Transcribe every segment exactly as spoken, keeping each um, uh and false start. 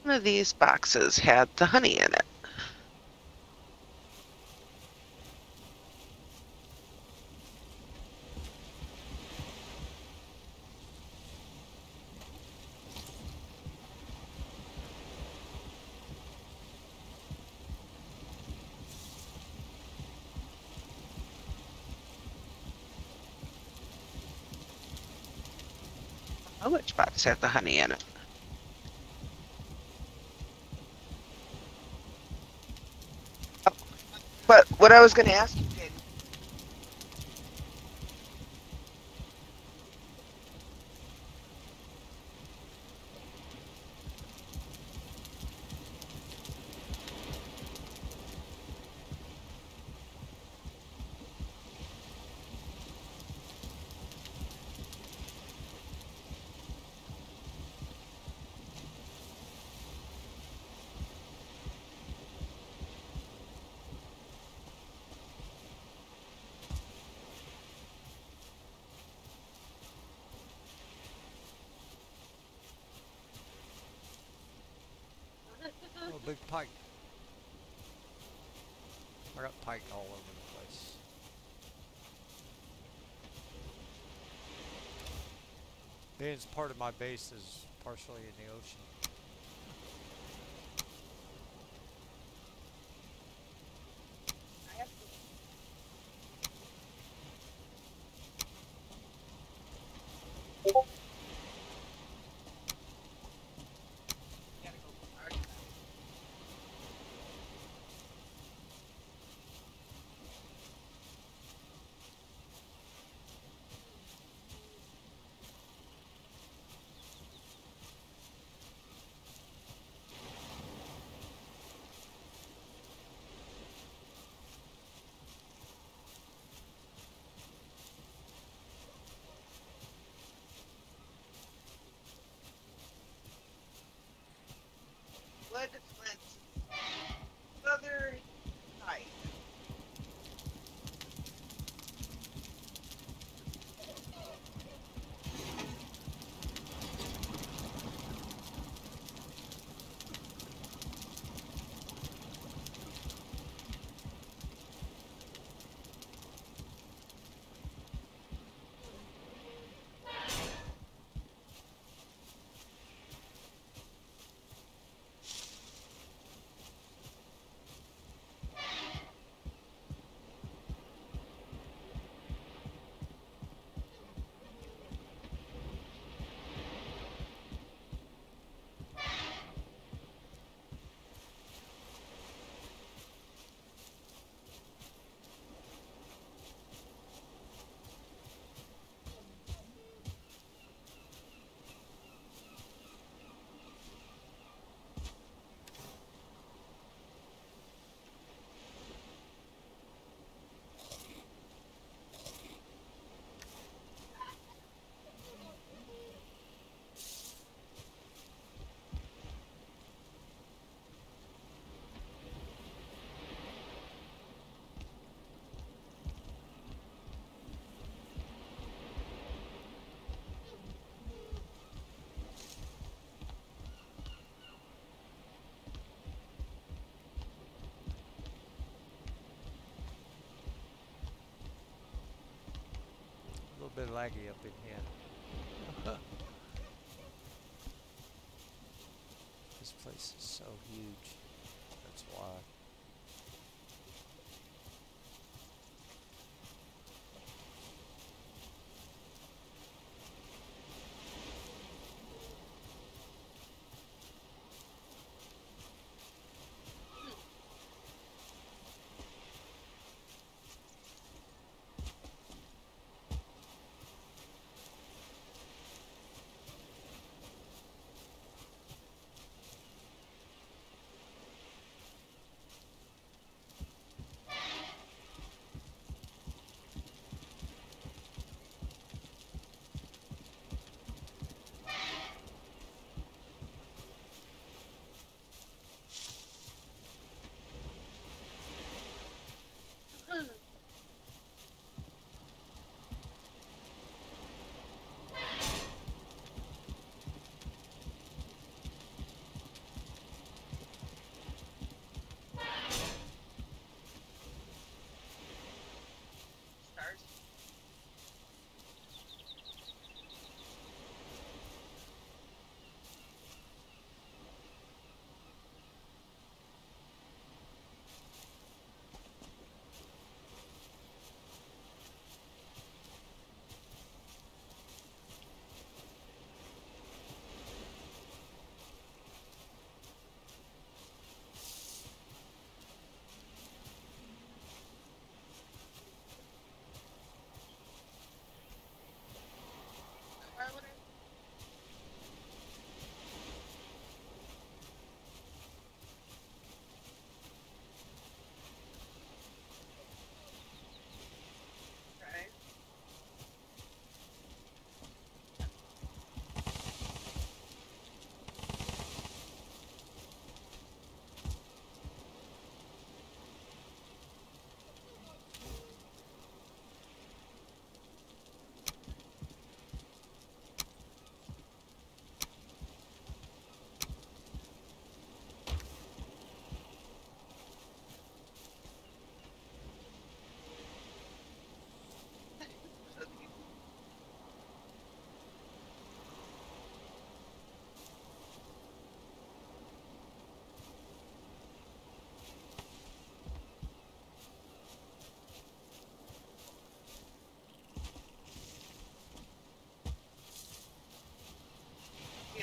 One of these boxes had the honey in it. Oh, which box had the honey in it? Oh, but what I was going to ask you, Jane, Oh, big pike. I got pike all over the place. Being part of my base is partially in the ocean. I have got to go far. Wood, flint, southern side. A little bit laggy up in here. This place is so huge. That's why.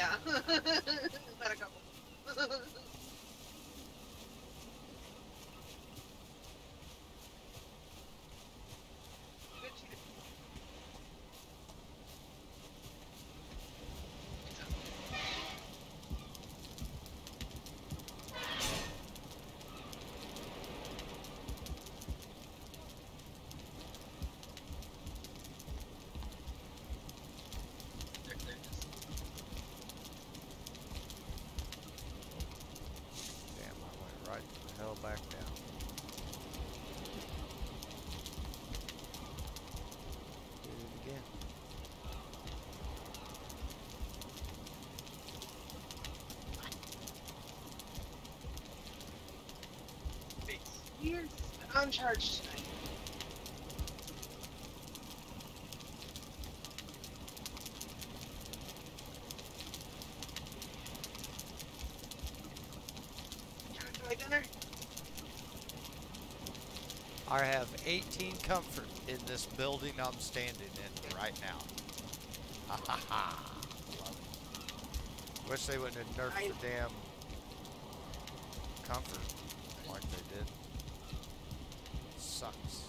Yeah. Let a couple. Good shit. They're, they're just Damn, I went right the hell back down. Did it again. face. You're uncharged tonight. You trying to enjoy dinner? I have eighteen comfort in this building I'm standing in right now. Ha ha ha. Love it. Wish they wouldn't have nerfed I the damn comfort like they did. Sucks.